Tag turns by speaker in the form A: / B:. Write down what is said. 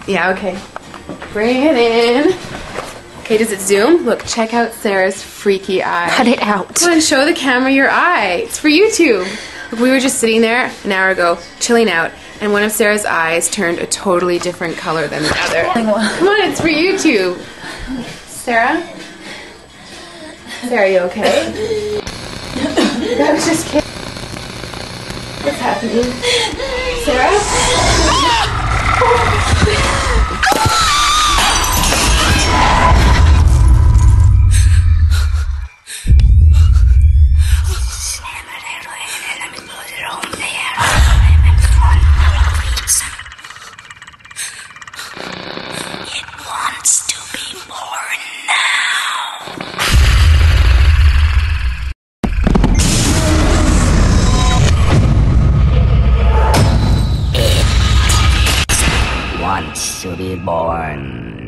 A: Yeah, okay. Bring it in. Okay, does it zoom? Look, check out Sarah's freaky eye.
B: Cut it out.
A: Come on, show the camera your eye. It's for YouTube. Look, we were just sitting there an hour ago, chilling out, and one of Sarah's eyes turned a totally different color than the other. Come on, it's for YouTube. Sarah? Sarah, are you okay? That was just kidding. What's happening? Sarah?
C: To be born